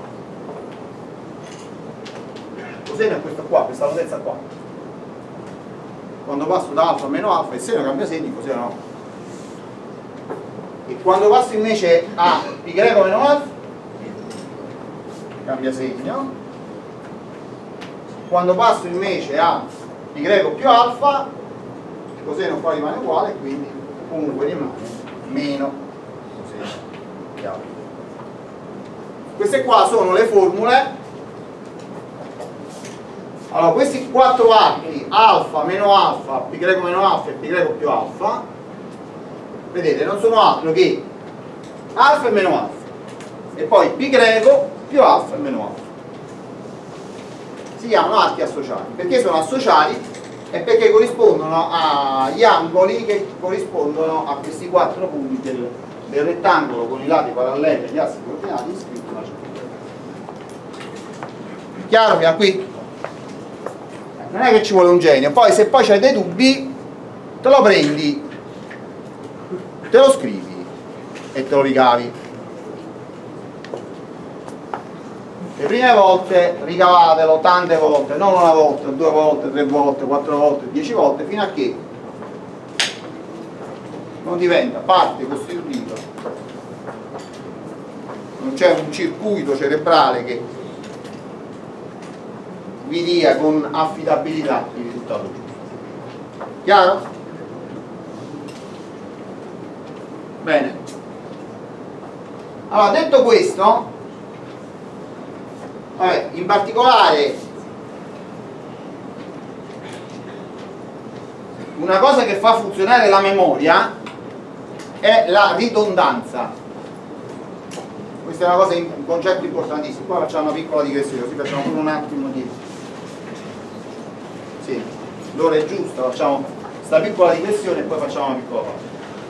Il coseno è questo qua, questa altezza qua. Quando passo da alfa a meno alfa il seno cambia segno, il coseno no. E quando passo invece a π meno alfa cambia segno. Quando passo invece a π più alfa il coseno qua rimane uguale e quindi comunque rimane meno coseno più alfa. Queste qua sono le formule. Allora questi quattro archi alfa, meno alfa, π meno alfa e π più alfa, vedete, non sono altro che alfa e meno alfa e poi π più alfa e meno alfa. Si chiamano archi associati. Perché sono associati? E perché corrispondono agli angoli che corrispondono a questi quattro punti del rettangolo con i lati paralleli agli assi coordinati iscritti una circonferenza. Chiaro fino a qui? Non è che ci vuole un genio. Poi se poi c'hai dei dubbi te lo prendi, te lo scrivi e te lo ricavi. Le prime volte ricavatelo tante volte, non una volta, 2 volte, 3 volte, 4 volte, 10 volte, fino a che non diventa parte costitutiva, non c'è un circuito cerebrale che vi dia con affidabilità il risultato giusto. Chiaro? Bene. Allora, detto questo, vabbè, in particolare una cosa che fa funzionare la memoria è la ridondanza. Questa è una cosa, un concetto importantissimo. Qua facciamo una piccola digressione, così facciamo solo un attimo di... sì, l'ora è giusta, facciamo questa piccola digressione e poi facciamo una piccola pausa.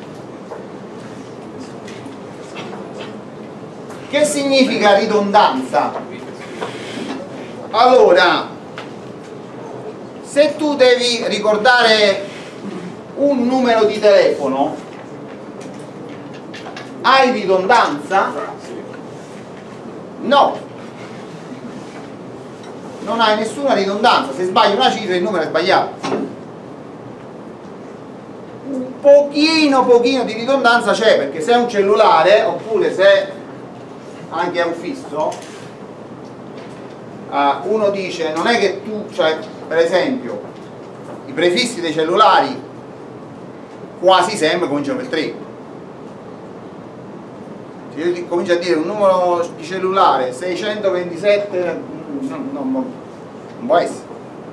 Che significa ridondanza? Allora, se tu devi ricordare un numero di telefono, hai ridondanza? No, non hai nessuna ridondanza. Se sbagli una cifra il numero è sbagliato. Un pochino di ridondanza c'è, perché se è un cellulare oppure se anche è un fisso, uno dice, non è che tu, cioè per esempio i prefissi dei cellulari quasi sempre cominciano per 3. Se io comincio a dire un numero di cellulare 627 non può essere.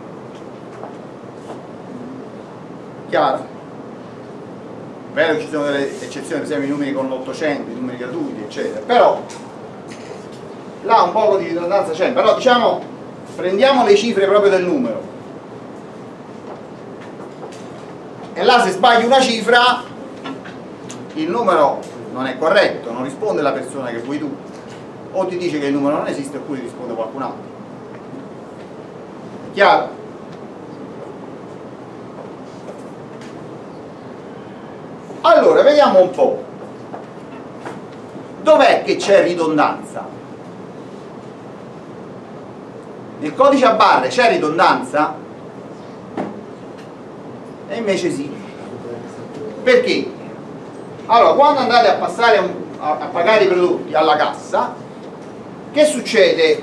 Chiaro? Vero che ci sono delle eccezioni, per esempio i numeri con l'800, i numeri gratuiti, eccetera, però là un po' di ridondanza c'è. Però diciamo, prendiamo le cifre proprio del numero, e là se sbagli una cifra il numero non è corretto, non risponde la persona che vuoi tu, o ti dice che il numero non esiste oppure risponde qualcun altro. Chiaro? Allora, vediamo un po'. Dov'è che c'è ridondanza? Nel codice a barre c'è ridondanza? E invece sì. Perché? Allora, quando andate a passare a pagare i prodotti alla cassa, che succede?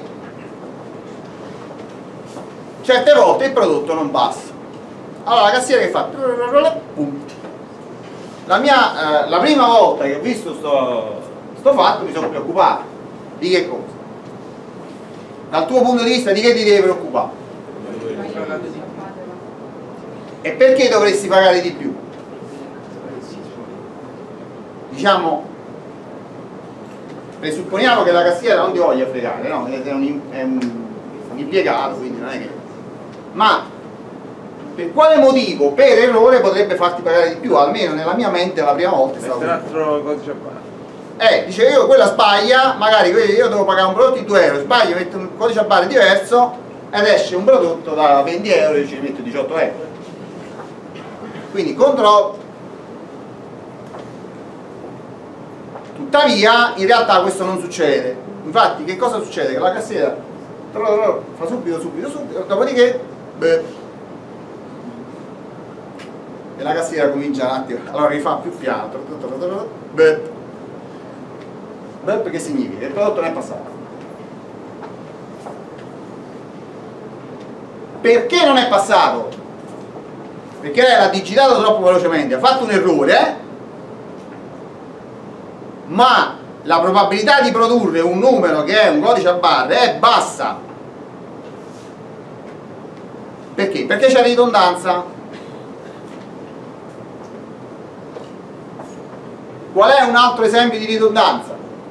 Certe volte il prodotto non passa. Allora la cassiera che fa? La prima volta che ho visto sto fatto mi sono preoccupato. Di che cosa? Dal tuo punto di vista di che ti devi preoccupare? E perché dovresti pagare di più? Diciamo, presupponiamo che la cassiera non ti voglia fregare, no? È un impiegato, quindi non è che... Ma per quale motivo, per errore, potrebbe farti pagare di più? Almeno nella mia mente la prima volta è stato... un altro codice a barre. Dice io quella sbaglia, magari io devo pagare un prodotto di 2 euro, sbaglio, metto un codice a barre diverso ed esce un prodotto da 20 euro e ci metto 18 euro. Quindi controllo. Tuttavia in realtà questo non succede. Infatti che cosa succede? Che la cassiera fa subito, dopodiché e la cassiera comincia un attimo, allora rifà più piano, che significa? Che il prodotto non è passato. Perché non è passato? Perché lei l'ha digitato troppo velocemente, ha fatto un errore, ma la probabilità di produrre un numero che è un codice a barre è bassa. Perché? Perché c'è ridondanza. Qual è un altro esempio di ridondanza?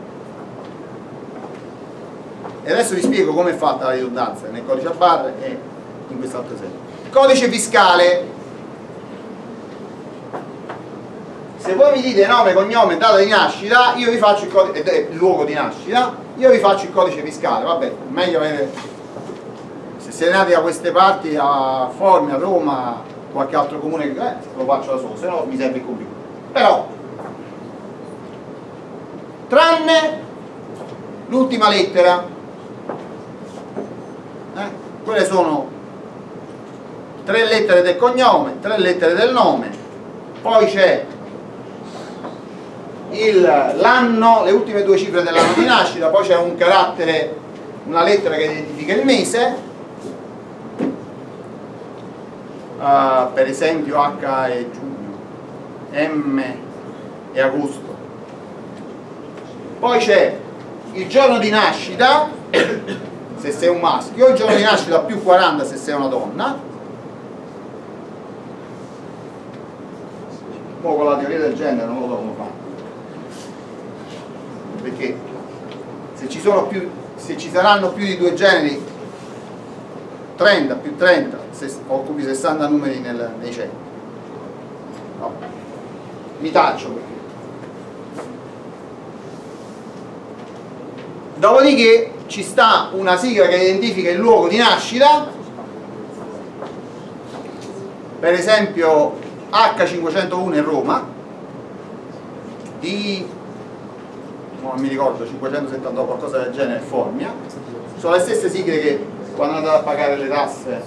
E adesso vi spiego come è fatta la ridondanza nel codice a barre e in quest'altro esempio. Codice fiscale. Se voi mi dite nome, cognome, data di nascita, io vi faccio il codice, luogo di nascita, io vi faccio il codice fiscale. Vabbè, meglio avere, se siete nati da queste parti, a Formia, a Roma, qualche altro comune, lo faccio da solo, se no mi serve il computer. Però, tranne l'ultima lettera, quelle sono 3 lettere del cognome, 3 lettere del nome, poi c'è l'anno, le ultime 2 cifre dell'anno di nascita, poi c'è un carattere, una lettera che identifica il mese, per esempio H è giugno, M è agosto, poi c'è il giorno di nascita se sei un maschio, il giorno di nascita più 40 se sei una donna. Poi con la teoria del genere non lo so come fare, perché se ci saranno più di 2 generi, 30 più 30 occupi 60 numeri nei cenni. No, mi taccio perché. Dopodiché ci sta una sigla che identifica il luogo di nascita, per esempio H501 è Roma, non mi ricordo, 570 o qualcosa del genere, Formia. Sono le stesse sigle che quando andate a pagare le tasse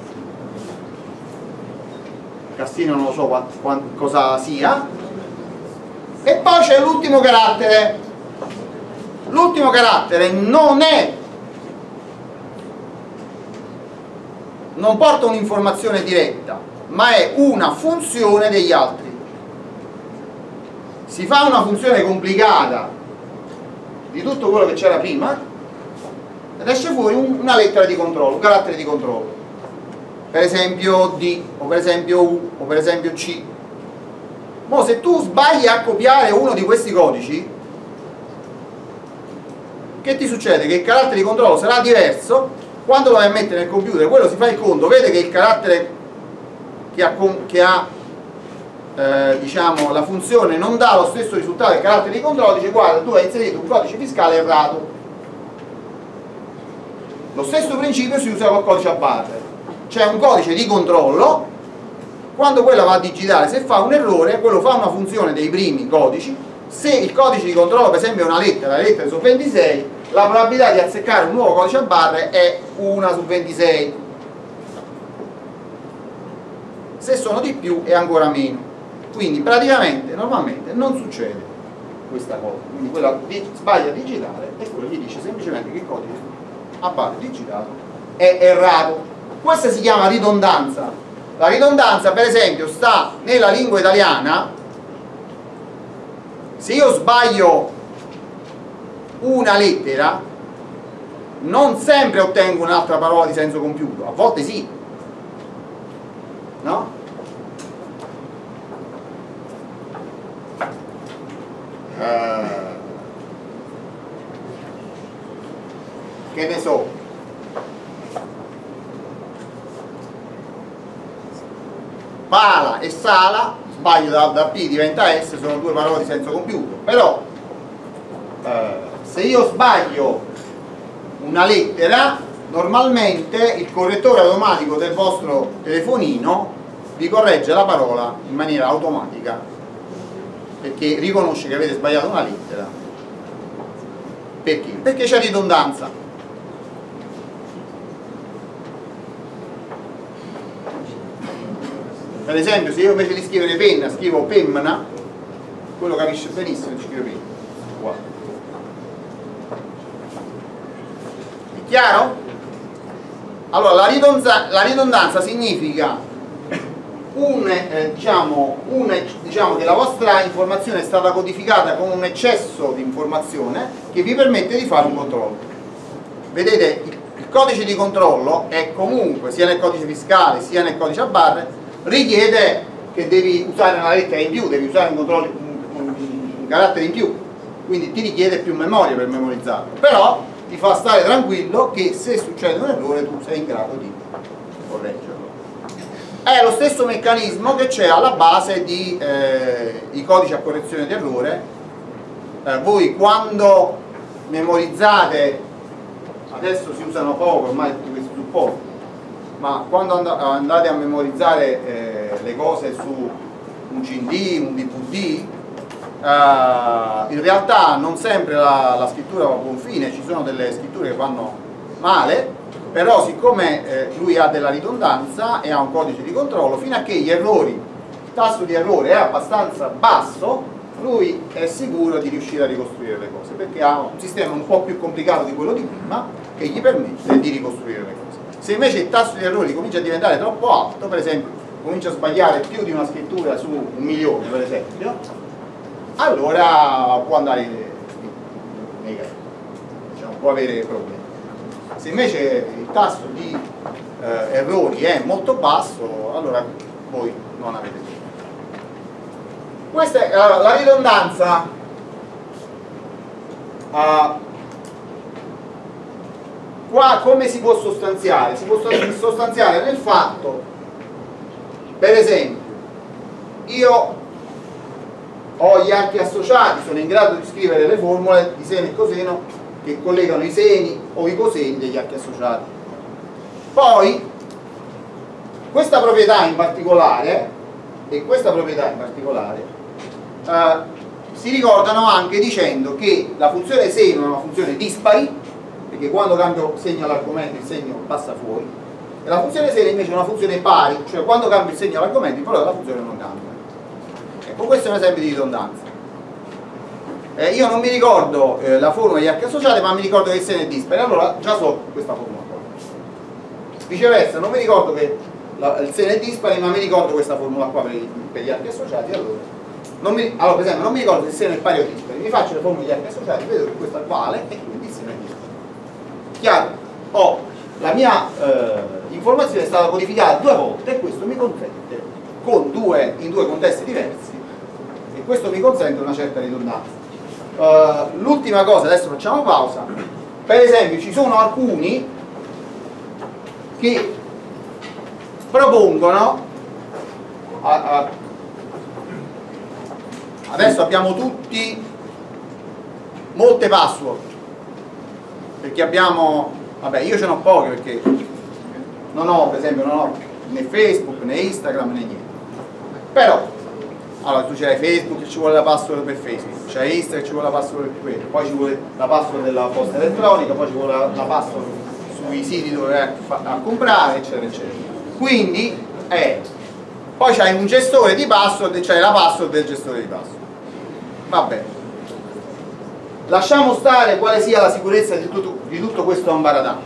Cassino non lo so cosa sia. E poi c'è l'ultimo carattere. L'ultimo carattere non porta un'informazione diretta, ma è una funzione degli altri. Si fa una funzione complicata di tutto quello che c'era prima ed esce fuori una lettera di controllo, un carattere di controllo, per esempio D, o per esempio U, o per esempio C. Mo se tu sbagli a copiare uno di questi codici, che ti succede? Che il carattere di controllo sarà diverso, quando lo vai a mettere nel computer, quello si fa il conto, vede che il carattere che ha diciamo, la funzione non dà lo stesso risultato del carattere di controllo, dice guarda, tu hai inserito un codice fiscale errato. Lo stesso principio si usa col codice a barre, c'è un codice di controllo, quando quello va a digitare, se fa un errore, quello fa una funzione dei primi codici, se il codice di controllo per esempio è una lettera, le lettere sono 26, la probabilità di azzeccare un nuovo codice a barre è 1 su 26, se sono di più è ancora meno. Quindi praticamente, normalmente, non succede questa cosa. Quindi quello sbaglia a digitare e quello gli dice semplicemente che il codice a barre digitato è errato. Questa si chiama ridondanza. La ridondanza, per esempio, sta nella lingua italiana. Se io sbaglio una lettera, non sempre ottengo un'altra parola di senso compiuto, a volte sì, no? Che ne so, pala e sala, sbaglio da P diventa S, sono due parole di senso compiuto, però se io sbaglio una lettera, normalmente il correttore automatico del vostro telefonino vi corregge la parola in maniera automatica, perché riconosce che avete sbagliato una lettera. Perché? Perché c'è ridondanza. Per esempio, se io invece di scrivere penna scrivo pemna, quello capisce benissimo di scrivere penna. Qua. È chiaro? Allora, la ridondanza significa diciamo che la vostra informazione è stata codificata con un eccesso di informazione che vi permette di fare un controllo. Vedete, il codice di controllo è comunque, sia nel codice fiscale sia nel codice a barre, richiede che devi usare una lettera in più, devi usare un carattere in più, quindi ti richiede più memoria per memorizzarlo, però ti fa stare tranquillo che se succede un errore tu sei in grado di correggerlo. È lo stesso meccanismo che c'è alla base di i codici a correzione di errore. Voi quando memorizzate, adesso si usano poco, ormai tutti questi supporti, ma quando andate a memorizzare le cose su un CD, un DVD, in realtà non sempre la scrittura va a buon fine, ci sono delle scritture che vanno male, però siccome lui ha della ridondanza e ha un codice di controllo, fino a che gli errori, il tasso di errore è abbastanza basso, lui è sicuro di riuscire a ricostruire le cose, perché ha un sistema un po' più complicato di quello di prima che gli permette di ricostruire le cose. Se invece il tasso di errori comincia a diventare troppo alto, per esempio comincia a sbagliare più di una scrittura su 1 milione per esempio, allora può andare negativo, diciamo, può avere problemi. Se invece il tasso di errori è molto basso, allora voi non avete problemi. Questa è la ridondanza. Qua come si può sostanziare? Si può sostanziare nel fatto, per esempio, io ho gli archi associati, sono in grado di scrivere le formule di seno e coseno che collegano i seni o i coseni degli archi associati. Poi questa proprietà in particolare e questa proprietà in particolare si ricordano anche dicendo che la funzione seno è una funzione dispari, perché quando cambio segno all'argomento il segno passa fuori, e la funzione seno invece è una funzione pari, cioè quando cambio il segno all'argomento il valore della funzione non cambia. Ecco, questo è un esempio di ridondanza. Io non mi ricordo la formula degli archi associati, ma mi ricordo che il seno è dispari, allora già so questa formula qua. Viceversa, non mi ricordo che il seno è dispari, ma mi ricordo questa formula qua per gli archi associati, allora per esempio non mi ricordo se il seno è pari o dispari, mi faccio le formule degli archi associati, vedo che questa vale e quindi il seno è dispari. chiaro? La mia informazione è stata codificata 2 volte e questo mi consente in due contesti diversi, e questo mi consente una certa ridondanza. L'ultima cosa, adesso facciamo pausa. Per esempio ci sono alcuni che propongono adesso abbiamo tutti molte password, perché abbiamo, vabbè, io ce n'ho poche perché non ho, per esempio, non ho né Facebook né Instagram né niente. Però allora tu c'hai Facebook, ci vuole la password per Facebook, c'hai Instagram, ci vuole la password per quello, poi ci vuole la password della posta elettronica, poi ci vuole la password sui siti dove vai a comprare, eccetera eccetera. Quindi poi c'hai un gestore di password e c'hai la password del gestore di password. Va bene. Lasciamo stare quale sia la sicurezza di tutto questo ambaradà.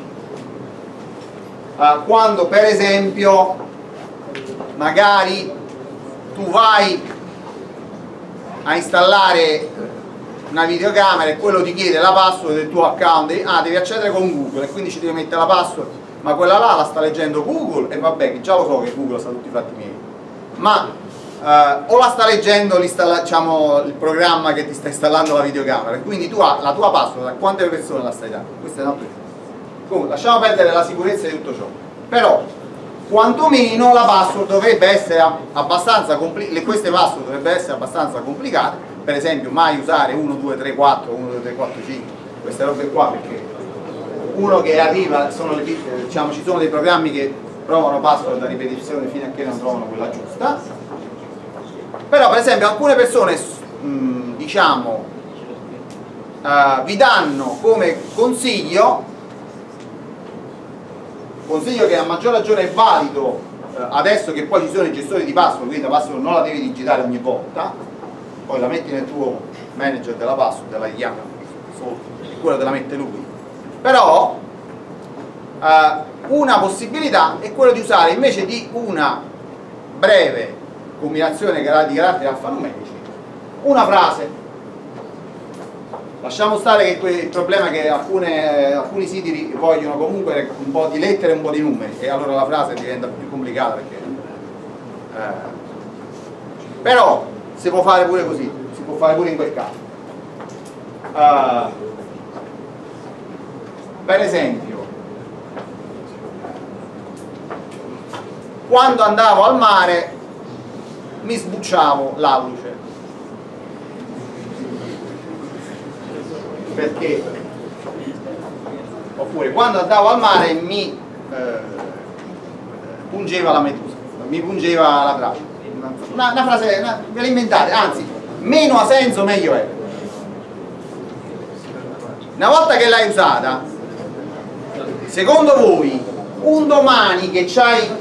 Quando per esempio magari tu vai a installare una videocamera e quello ti chiede la password del tuo account, devi accedere con Google e quindi ci devi mettere la password, ma quella là la sta leggendo Google e vabbè, che già lo so che Google sa tutti i fatti miei, ma o la sta leggendo diciamo, il programma che ti sta installando la videocamera, e quindi tu la tua password a quante persone la stai dando? Questa è un'altra cosa. Comunque lasciamo perdere la sicurezza di tutto ciò, però quantomeno la password dovrebbe essere abbastanza queste password dovrebbero essere abbastanza complicate, per esempio mai usare 1, 2, 3, 4, 1, 2, 3, 4, 5, queste robe qua, perché uno che arriva, diciamo, ci sono dei programmi che provano password a ripetizione fino a che non trovano quella giusta. Però per esempio alcune persone diciamo vi danno come consiglio che a maggior ragione è valido adesso che poi ci sono i gestori di password, quindi la password non la devi digitare ogni volta, poi la metti nel tuo manager della password, te la chiama e quello te la mette lui. Però una possibilità è quella di usare, invece di una breve combinazione di caratteri alfanumerici, una frase. Lasciamo stare che il problema è che alcuni siti vogliono comunque un po' di lettere e un po' di numeri, e allora la frase diventa più complicata, perché però si può fare pure così, si può fare pure in quel caso. Per esempio, quando andavo al mare mi sbucciavo l'alluce, perché oppure quando andavo al mare mi pungeva la medusa, mi pungeva la trave. Una frase, ve la inventate, anzi meno ha senso meglio è. Una volta che l'hai usata, secondo voi un domani che c'hai,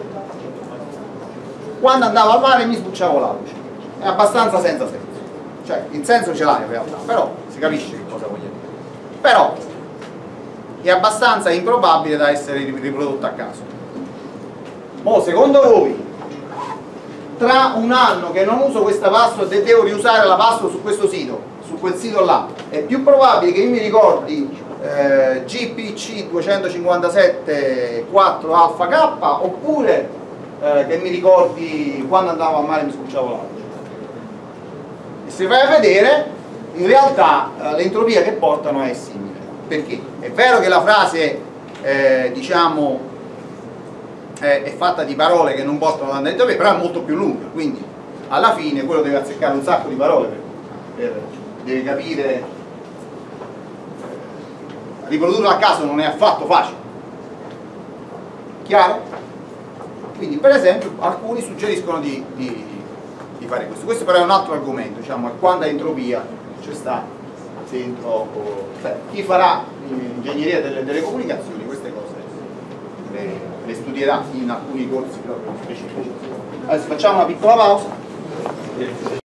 quando andavo al mare mi sbucciavo la luce, è abbastanza senza senso, cioè il senso ce l'ha in realtà, però si capisce che cosa voglio dire, però è abbastanza improbabile da essere riprodotta a caso. Mo secondo voi, tra un anno che non uso questa password e devo riusare la password su questo sito, su quel sito là, è più probabile che io mi ricordi GPC 257 4 alfa K, oppure che mi ricordi quando andavo al mare e mi sbucciavo la luce? E se vai a vedere, in realtà l'entropia che portano è simile, perché è vero che la frase diciamo è fatta di parole che non portano ad entropia, però è molto più lunga, quindi alla fine quello deve azzeccare un sacco di parole deve capire, riprodurlo a caso non è affatto facile, chiaro? Quindi per esempio alcuni suggeriscono di fare questo. Questo però è un altro argomento, diciamo, è quando è entropia c'è sta dentro, chi farà ingegneria delle comunicazioni queste cose le studierà in alcuni corsi proprio specifici. Adesso facciamo una piccola pausa.